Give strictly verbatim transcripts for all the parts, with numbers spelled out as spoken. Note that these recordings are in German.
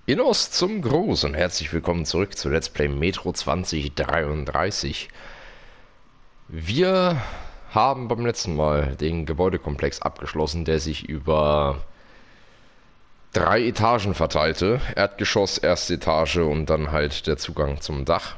Innos zum Gruß und herzlich willkommen zurück zu Let's Play Metro zwanzig dreiunddreißig. Wir haben beim letzten Mal den Gebäudekomplex abgeschlossen, der sich über drei Etagen verteilte. Erdgeschoss, erste Etage und dann halt der Zugang zum Dach.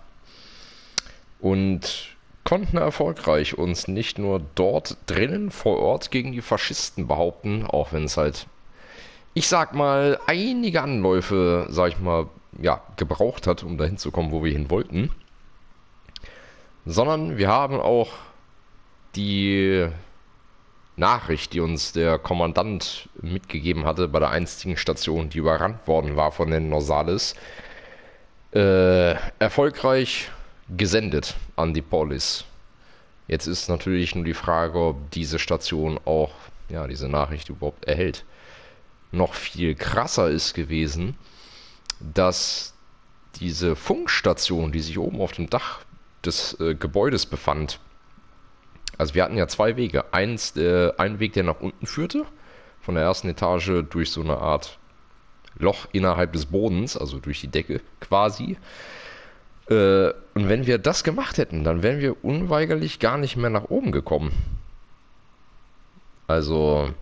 Und konnten erfolgreich uns nicht nur dort drinnen vor Ort gegen die Faschisten behaupten, auch wenn es halt, ich sag mal, einige Anläufe, sag ich mal, ja, gebraucht hat, um dahin zu kommen, wo wir hin wollten. Sondern wir haben auch die Nachricht, die uns der Kommandant mitgegeben hatte bei der einstigen Station, die überrannt worden war von den Norsales, äh, erfolgreich gesendet an die Polis. Jetzt ist natürlich nur die Frage, ob diese Station auch, ja, diese Nachricht überhaupt erhält. Noch viel krasser ist gewesen, dass diese Funkstation, die sich oben auf dem Dach des äh, Gebäudes befand, also wir hatten ja zwei Wege. Eins, äh, ein Weg, der nach unten führte, von der ersten Etage durch so eine Art Loch innerhalb des Bodens, also durch die Decke quasi. Äh, und wenn wir das gemacht hätten, dann wären wir unweigerlich gar nicht mehr nach oben gekommen. Also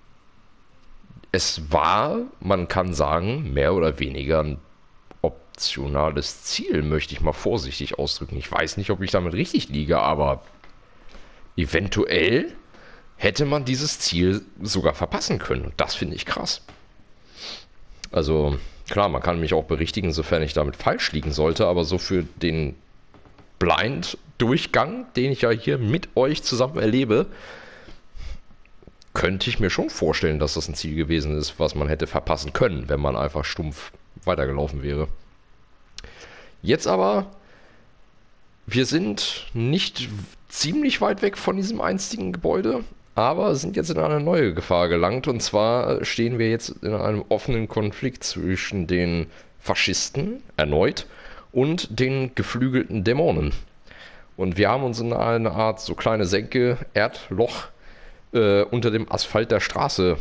es war, man kann sagen, mehr oder weniger ein optionales Ziel, möchte ich mal vorsichtig ausdrücken. Ich weiß nicht, ob ich damit richtig liege, aber eventuell hätte man dieses Ziel sogar verpassen können. Und das finde ich krass. Also klar, man kann mich auch berichtigen, sofern ich damit falsch liegen sollte, aber so für den Blind-Durchgang, den ich ja hier mit euch zusammen erlebe, könnte ich mir schon vorstellen, dass das ein Ziel gewesen ist, was man hätte verpassen können, wenn man einfach stumpf weitergelaufen wäre. Jetzt aber, wir sind nicht ziemlich weit weg von diesem einstigen Gebäude, aber sind jetzt in eine neue Gefahr gelangt. Und zwar stehen wir jetzt in einem offenen Konflikt zwischen den Faschisten, erneut, und den geflügelten Dämonen. Und wir haben uns in eine Art so kleine Senke, Erdloch, Äh, unter dem Asphalt der Straße,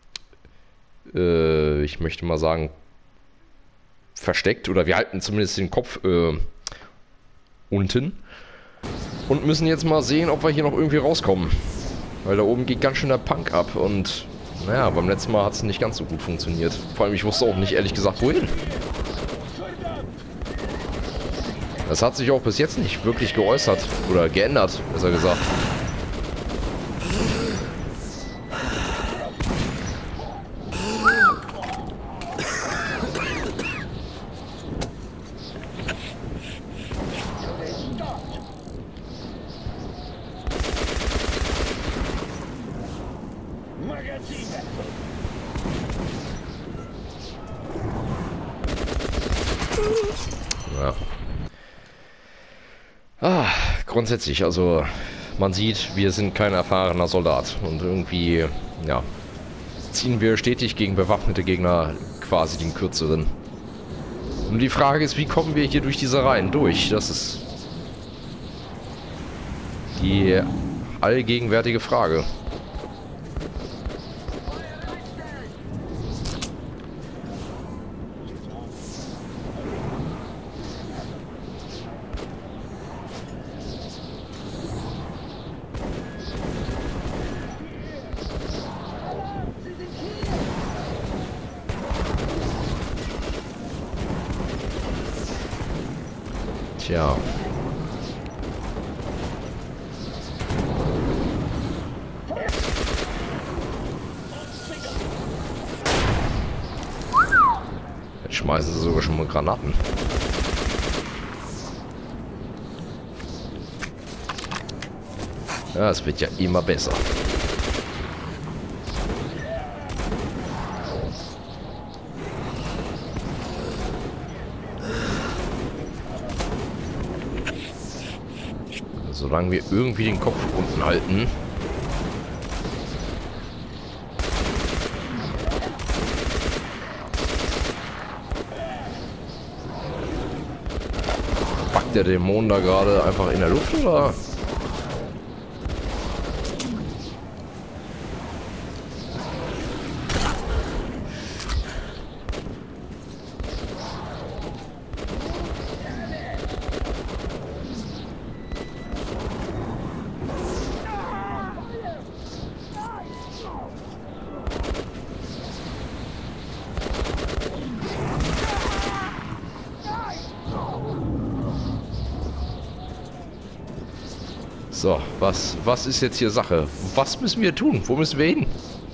äh, ich möchte mal sagen, versteckt. Oder wir halten zumindest den Kopf äh, unten. Und müssen jetzt mal sehen, ob wir hier noch irgendwie rauskommen. Weil da oben geht ganz schön der Punk ab. Und naja, beim letzten Mal hat es nicht ganz so gut funktioniert. Vor allem, ich wusste auch nicht, ehrlich gesagt, wohin. Das hat sich auch bis jetzt nicht wirklich geäußert. Oder geändert, besser gesagt. Ja. Ah, grundsätzlich, also man sieht, wir sind kein erfahrener Soldat und irgendwie, ja, ziehen wir stetig gegen bewaffnete Gegner quasi den kürzeren. Und die Frage ist, wie kommen wir hier durch diese Reihen durch? Das ist die allgegenwärtige Frage. Tja. Jetzt schmeißen sie sogar schon mal Granaten. Ja, es wird ja immer besser. Solange wir irgendwie den Kopf unten halten. Packt der Dämon da gerade einfach in der Luft, oder? So, was, was ist jetzt hier Sache? Was müssen wir tun? Wo müssen wir hin?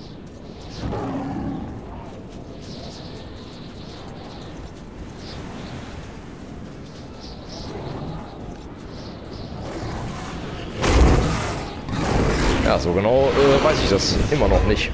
Ja, so genau äh, weiß ich das immer noch nicht.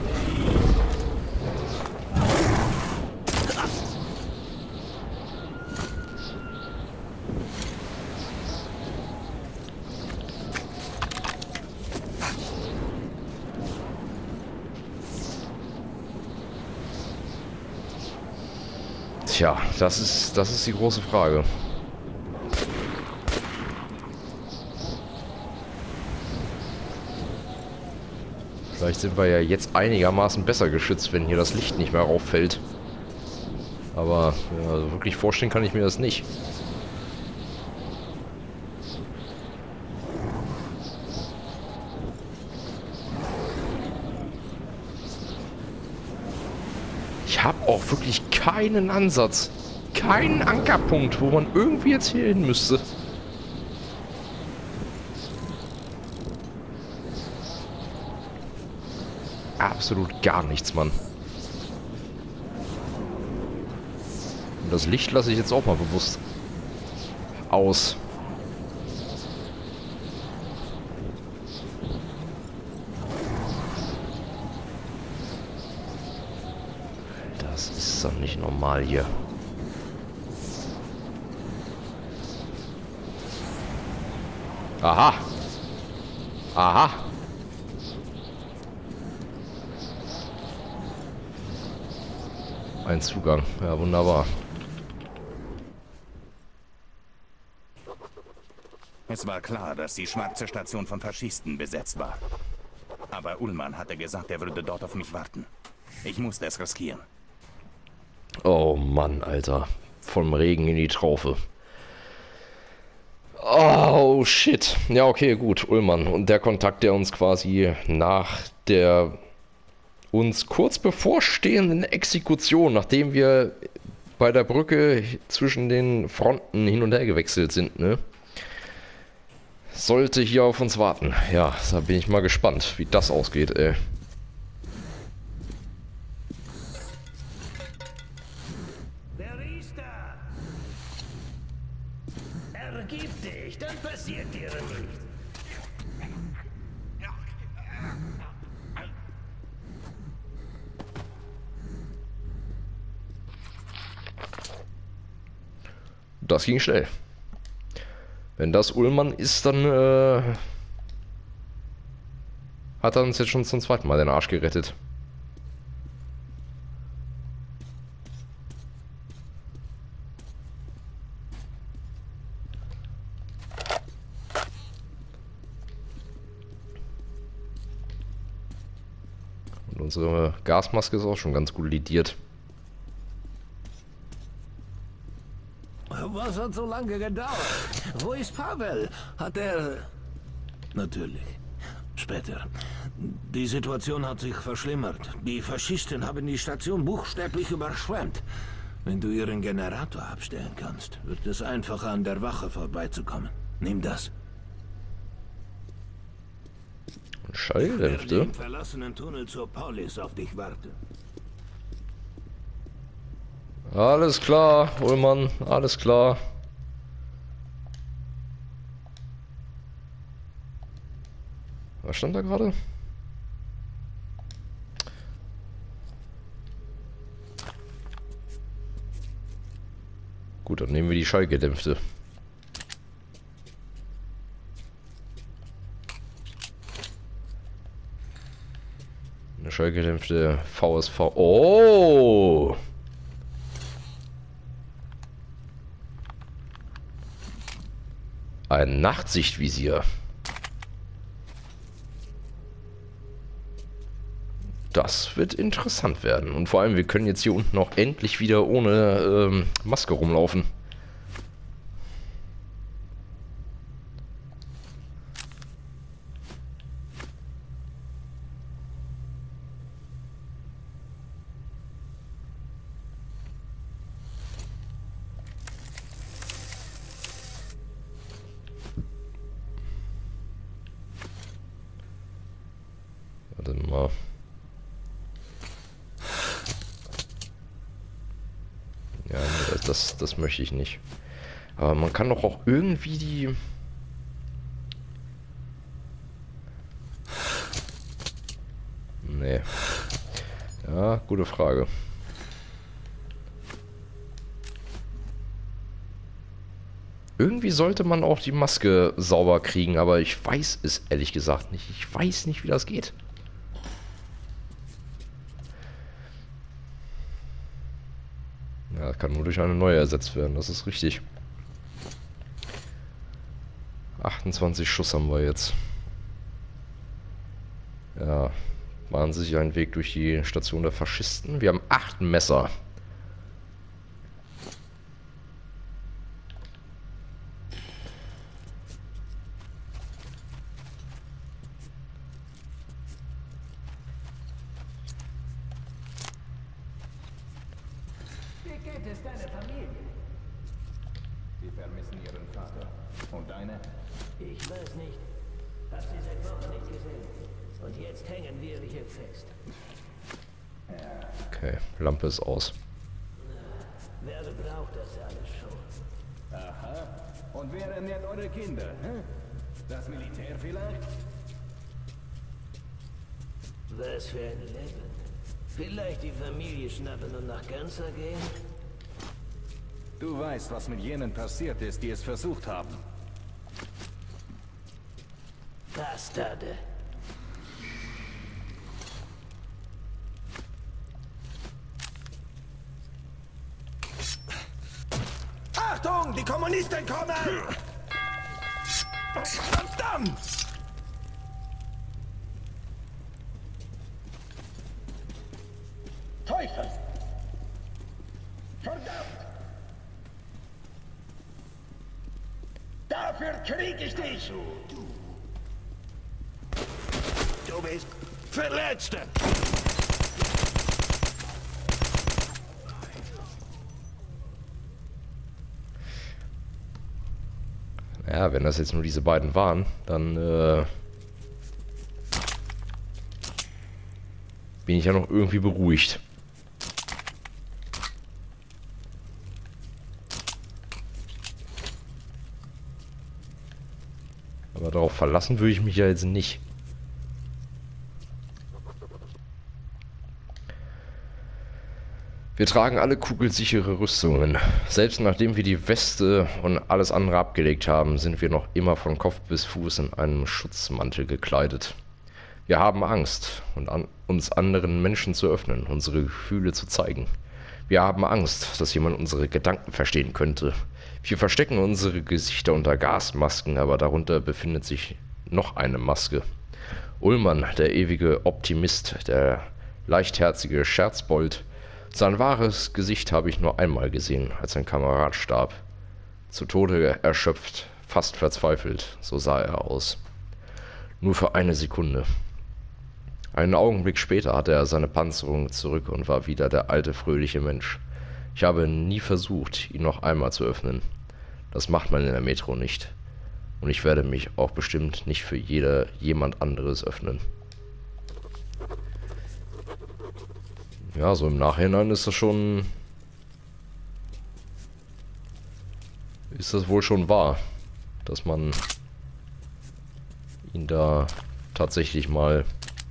Tja, das ist, das ist die große Frage. Vielleicht sind wir ja jetzt einigermaßen besser geschützt, wenn hier das Licht nicht mehr rauffällt. Aber ja, also wirklich vorstellen kann ich mir das nicht. Ich habe auch wirklich keinen Ansatz, keinen Ankerpunkt, wo man irgendwie jetzt hier hin müsste. Absolut gar nichts, Mann. Und das Licht lasse ich jetzt auch mal bewusst aus. Das ist doch nicht normal hier. Aha. Aha. Ein Zugang. Ja, wunderbar. Es war klar, dass die schwarze Station von Faschisten besetzt war. Aber Ullmann hatte gesagt, er würde dort auf mich warten. Ich musste es riskieren. Oh Mann, Alter. Vom Regen in die Traufe. Oh, shit. Ja, okay, gut. Ullmann. Und der Kontakt, der uns quasi nach der uns kurz bevorstehenden Exekution, nachdem wir bei der Brücke zwischen den Fronten hin und her gewechselt sind, ne? Sollte hier auf uns warten. Ja, da bin ich mal gespannt, wie das ausgeht, ey. Wer ist da? Ergib dich, dann passiert dir nichts. Das ging schnell. Wenn das Ullmann ist, dann äh, hat er uns jetzt schon zum zweiten Mal den Arsch gerettet. Und unsere Gasmaske ist auch schon ganz gut lidiert. Was hat so lange gedauert? Wo ist Pavel? Hat er... Natürlich. Später. Die Situation hat sich verschlimmert. Die Faschisten haben die Station buchstäblich überschwemmt. Wenn du ihren Generator abstellen kannst, wird es einfacher, an der Wache vorbeizukommen. Nimm das. Schallhälfte. Im verlassenen Tunnel zur Paulis auf dich warten. Alles klar, Ullmann, alles klar. Was stand da gerade? Gut, dann nehmen wir die Schallgedämpfte. Eine schallgedämpfte V S V. Oh! Ein Nachtsichtvisier. Das wird interessant werden. Und vor allem, wir können jetzt hier unten auch endlich wieder ohne ähm, Maske rumlaufen. Warte mal. Ja, nee, das, das, das möchte ich nicht. Aber man kann doch auch irgendwie die... Nee. Ja, gute Frage. Irgendwie sollte man auch die Maske sauber kriegen, aber ich weiß es ehrlich gesagt nicht. Ich weiß nicht, wie das geht. Ja, das kann nur durch eine neue ersetzt werden, das ist richtig. achtundzwanzig Schuss haben wir jetzt. Ja, bahnen sich einen Weg durch die Station der Faschisten. Wir haben acht Messer. Wie geht es deiner Familie? Sie vermissen ihren Vater. Und deine? Ich weiß nicht. Hab sie seit Wochen nicht gesehen. Und jetzt hängen wir hier fest. Okay, Lampe ist aus. Wer braucht das alles schon? Aha. Und wer ernährt eure Kinder? Hä? Das Militär vielleicht? Was für ein Leben. Vielleicht die Familie schnappen und nach Ganser gehen? Du weißt, was mit jenen passiert ist, die es versucht haben. Bastarde. Achtung, die Kommunisten kommen! Verdammt! Teufel! Verdammt! Dafür krieg ich dich! Du bist Verletzter! Ja, wenn das jetzt nur diese beiden waren, dann äh, bin ich ja noch irgendwie beruhigt. Aber darauf verlassen würde ich mich ja jetzt nicht. Wir tragen alle kugelsichere Rüstungen. Selbst nachdem wir die Weste und alles andere abgelegt haben, sind wir noch immer von Kopf bis Fuß in einem Schutzmantel gekleidet. Wir haben Angst, und an, uns anderen Menschen zu öffnen, unsere Gefühle zu zeigen. Wir haben Angst, dass jemand unsere Gedanken verstehen könnte. Wir verstecken unsere Gesichter unter Gasmasken, aber darunter befindet sich noch eine Maske. Ullmann, der ewige Optimist, der leichtherzige Scherzbold. Sein wahres Gesicht habe ich nur einmal gesehen, als ein Kamerad starb. Zu Tode erschöpft, fast verzweifelt, so sah er aus. Nur für eine Sekunde. Einen Augenblick später hatte er seine Panzerung zurück und war wieder der alte, fröhliche Mensch. Ich habe nie versucht, ihn noch einmal zu öffnen. Das macht man in der Metro nicht. Und ich werde mich auch bestimmt nicht für jeder, jemand anderes öffnen. Ja, so im Nachhinein ist das schon... Ist das wohl schon wahr, dass man ihn da tatsächlich mal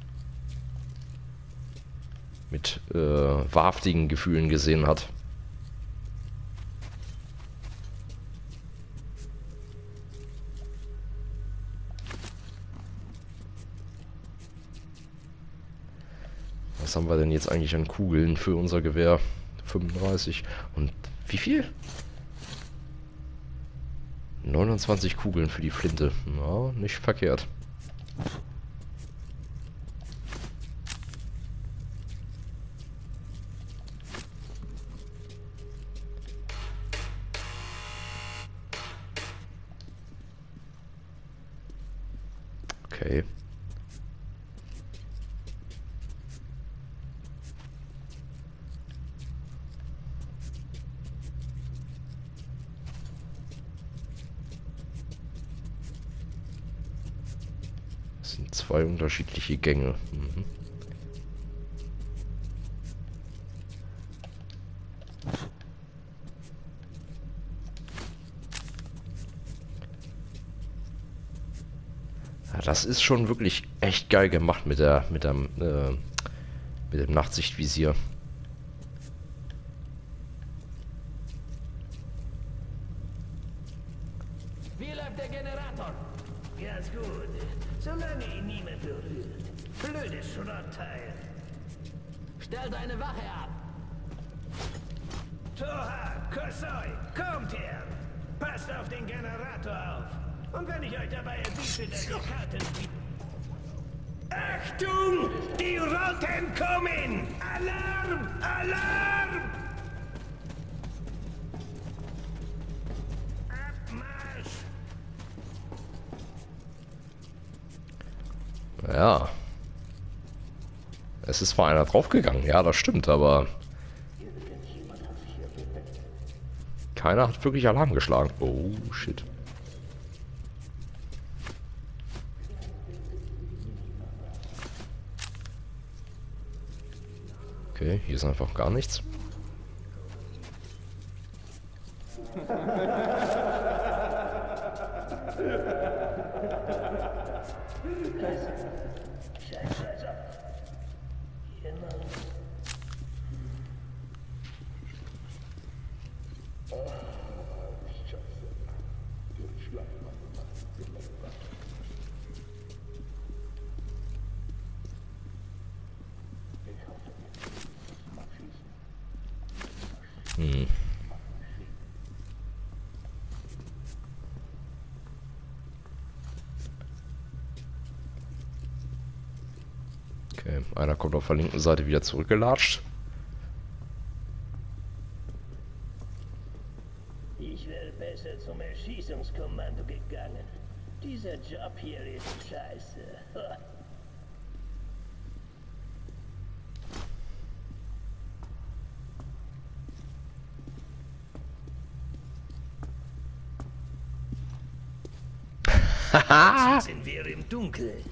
mit äh, wahrhaftigen Gefühlen gesehen hat. Was haben wir denn jetzt eigentlich an Kugeln für unser Gewehr? fünfunddreißig. Und wie viel? neunundzwanzig Kugeln für die Flinte. Na, nicht verkehrt. Okay. Das sind zwei unterschiedliche Gänge. Mhm. Ja, das ist schon wirklich echt geil gemacht mit der mit dem äh, mit dem Nachtsichtvisier. Wie läuft der Generator? Ganz gut. Solange ihn niemand berührt. Blödes Schrottteil. Stell deine Wache ab. Toha, Kosoi, kommt her! Passt auf den Generator auf. Und wenn ich euch dabei erwische, dass ihr Karten... Achtung! Die Rotten kommen! Alarm! Alarm! Abmarsch! Ja. Es ist zwar einer draufgegangen, ja, das stimmt, aber keiner hat wirklich Alarm geschlagen. Oh, shit. Okay, hier ist einfach gar nichts. Hm. Okay, einer kommt auf der linken Seite wieder zurückgelatscht. Ich wäre besser zum Erschießungskommando gegangen. Dieser Job hier ist scheiße. Jetzt sind wir im Dunkeln.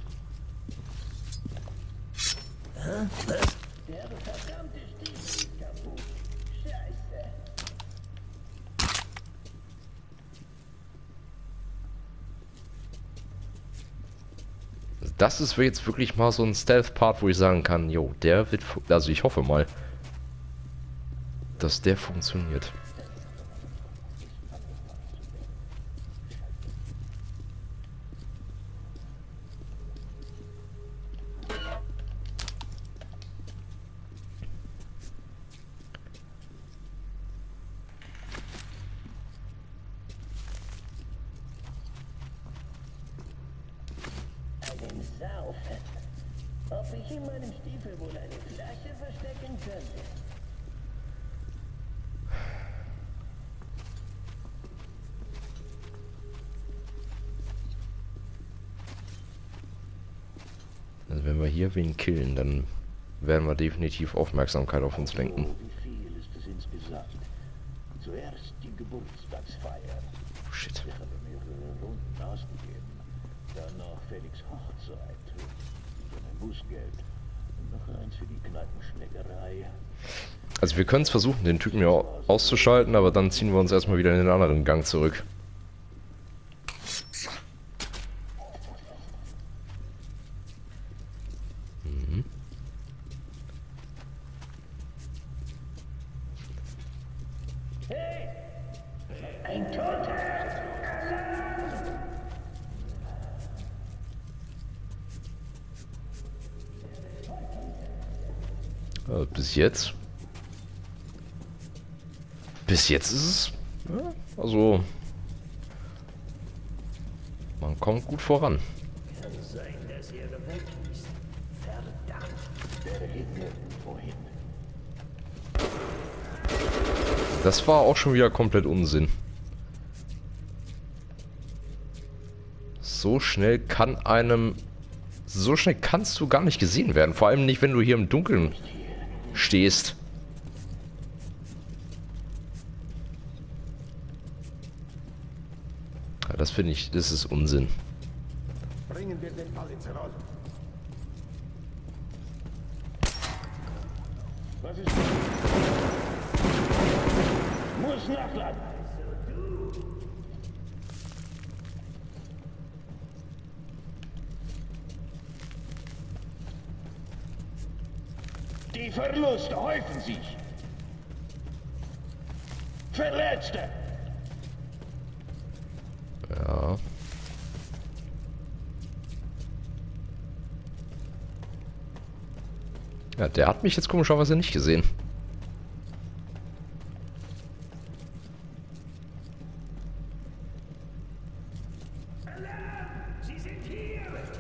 Hä? Was? Der verdammte Stiefel ist kaputt. Scheiße. Das ist jetzt wirklich mal so ein Stealth-Part, wo ich sagen kann, jo, der wird, also ich hoffe mal, dass der funktioniert. Einen Saufen. Ob ich in meinem Stiefel wohl eine Flasche verstecken könnte? Also wenn wir hier wen killen, dann werden wir definitiv Aufmerksamkeit auf uns lenken. Wie viel ist es insgesamt? Zuerst die Geburtstagsfeier. Oh, shit. Ich habe mehrere Runden ausgegeben. Dann noch Felix Hochzeit. Dann ein Bußgeld. Und noch eins für die Kneipenschlägerei. Also wir können es versuchen, den Typen hier auszuschalten, aber dann ziehen wir uns erstmal wieder in den anderen Gang zurück. Mhm. Ein Toter! Äh, bis jetzt. Bis jetzt ist es. Ja, also. Man kommt gut voran. Kann sein, dass er weg ist. Verdammt. Der geht nirgendwo hin. Das war auch schon wieder komplett Unsinn. So schnell kann einem... So schnell kannst du gar nicht gesehen werden. Vor allem nicht, wenn du hier im Dunkeln stehst. Ja, das finde ich, das ist Unsinn. bringen wir den Fall ins Rollen. Was ist das? Muss nachladen. Die Verluste häufen sich. Verletzte. Ja. Ja, der hat mich jetzt komischerweise nicht gesehen. Sie sind hier.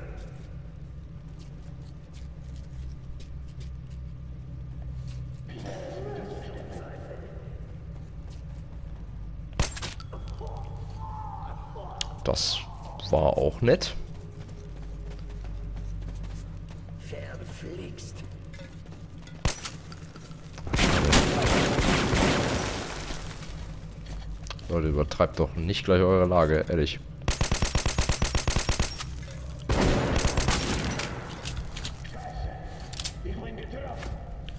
Das war auch nett. Verflixt. Leute, übertreibt doch nicht gleich eure Lage, ehrlich. Ich bring die Tür auf.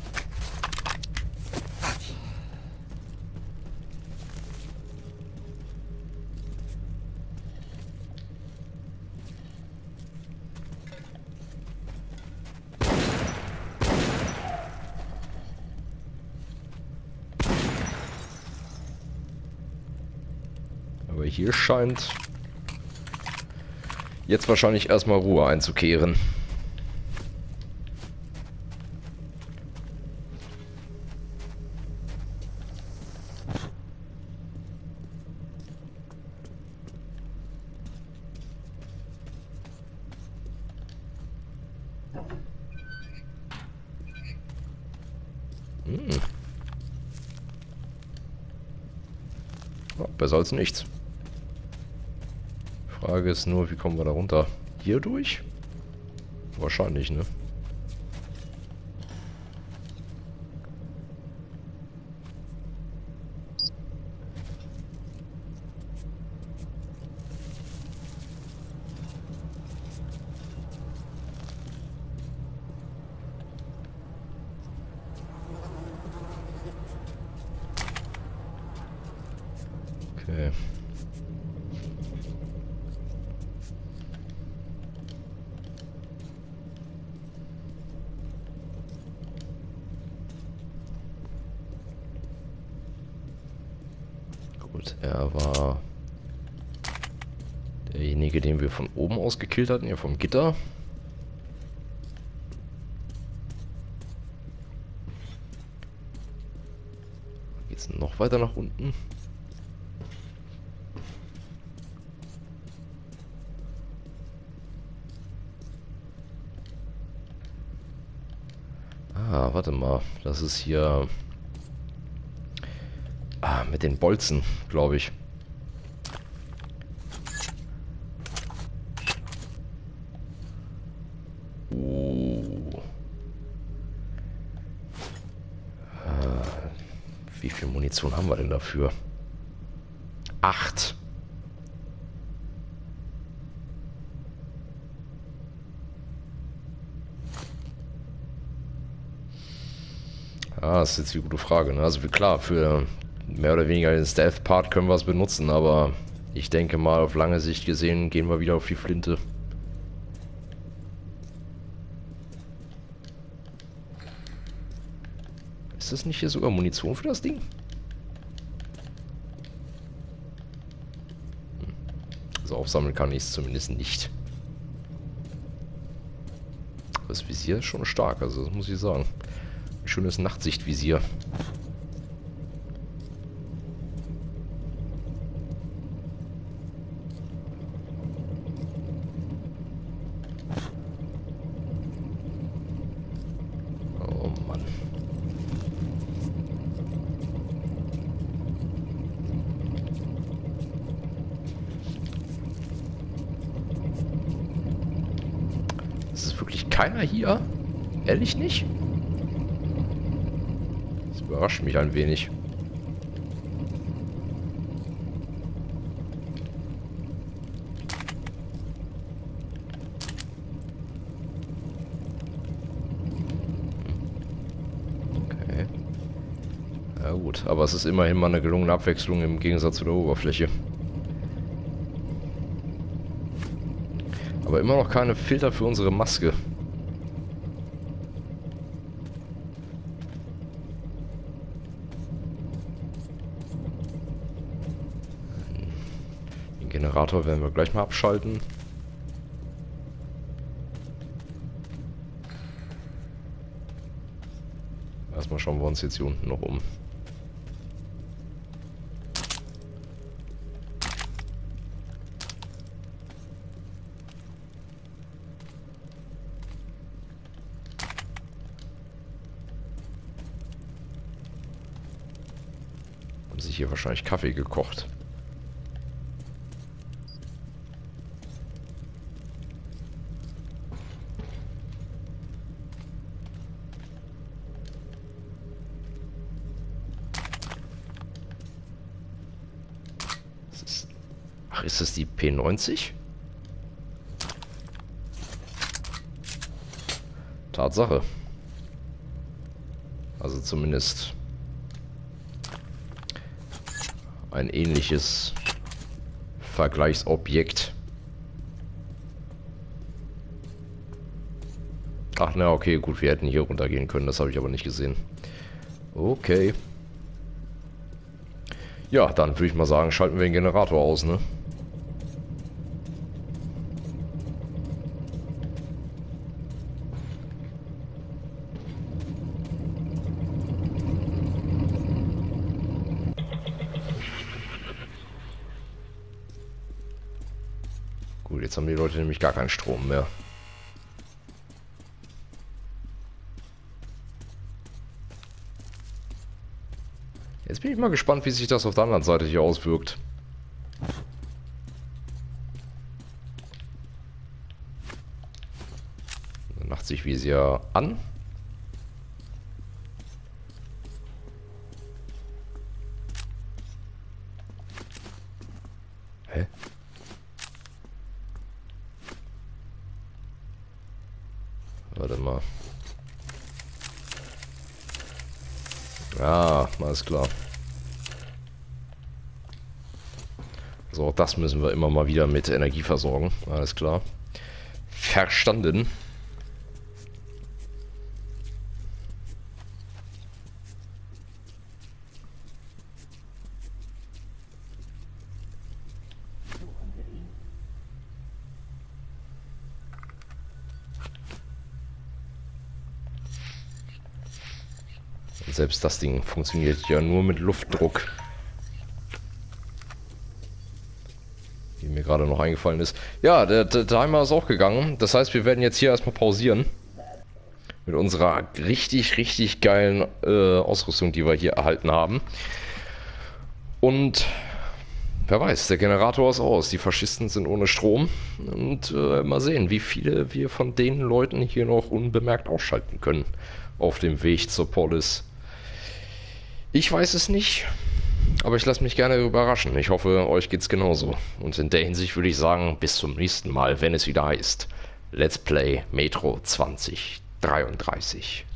Aber hier scheint jetzt wahrscheinlich erstmal Ruhe einzukehren. Hm. Ja, besser als nichts. Frage ist nur, wie kommen wir da runter? Hier durch? Wahrscheinlich, ne? Okay. Gut, er war derjenige, den wir von oben aus gekillt hatten, hier vom Gitter. Geht's noch weiter nach unten? Ah, warte mal. Das ist hier... Ah, mit den Bolzen, glaube ich. Uh. Ah, wie viel Munition haben wir denn dafür? Acht. Ah, das ist jetzt die gute Frage. Ne? Also klar, für mehr oder weniger den Stealth-Part können wir es benutzen, aber ich denke mal, auf lange Sicht gesehen, gehen wir wieder auf die Flinte. Ist das nicht hier sogar Munition für das Ding? Hm. Also aufsammeln kann ich es zumindest nicht. Das Visier ist schon stark, also das muss ich sagen. Ein schönes Nachtsichtvisier. Oh Mann. Es ist wirklich keiner hier? Ehrlich nicht? Das überrascht mich ein wenig. Ja gut, aber es ist immerhin mal eine gelungene Abwechslung im Gegensatz zu der Oberfläche. Aber immer noch keine Filter für unsere Maske. Den Generator werden wir gleich mal abschalten. Erstmal schauen wir uns jetzt hier unten noch um. Haben sich hier wahrscheinlich Kaffee gekocht. Ach, ist das die P neunzig? Tatsache. Also zumindest ein ähnliches Vergleichsobjekt. Ach na, okay, gut, wir hätten hier runtergehen können, das habe ich aber nicht gesehen. Okay. Ja, dann würde ich mal sagen, schalten wir den Generator aus, ne? Gut, jetzt haben die Leute nämlich gar keinen Strom mehr. Jetzt bin ich mal gespannt, wie sich das auf der anderen Seite hier auswirkt. Dann macht sich Visier an. Hä? Warte mal. Ah, alles klar. So, auch das müssen wir immer mal wieder mit Energie versorgen. Alles klar. Verstanden. Und selbst das Ding funktioniert ja nur mit Luftdruck. Wie mir gerade noch eingefallen ist. Ja, der, der Timer ist auch gegangen. Das heißt, wir werden jetzt hier erstmal pausieren. Mit unserer richtig, richtig geilen äh, Ausrüstung, die wir hier erhalten haben. Und wer weiß, der Generator ist aus. Die Faschisten sind ohne Strom. Und äh, mal sehen, wie viele wir von den Leuten hier noch unbemerkt ausschalten können. Auf dem Weg zur Polis. Ich weiß es nicht. Aber ich lasse mich gerne überraschen. Ich hoffe, euch geht's genauso. Und in der Hinsicht würde ich sagen, bis zum nächsten Mal, wenn es wieder heißt Let's Play Metro zwanzig dreiunddreißig.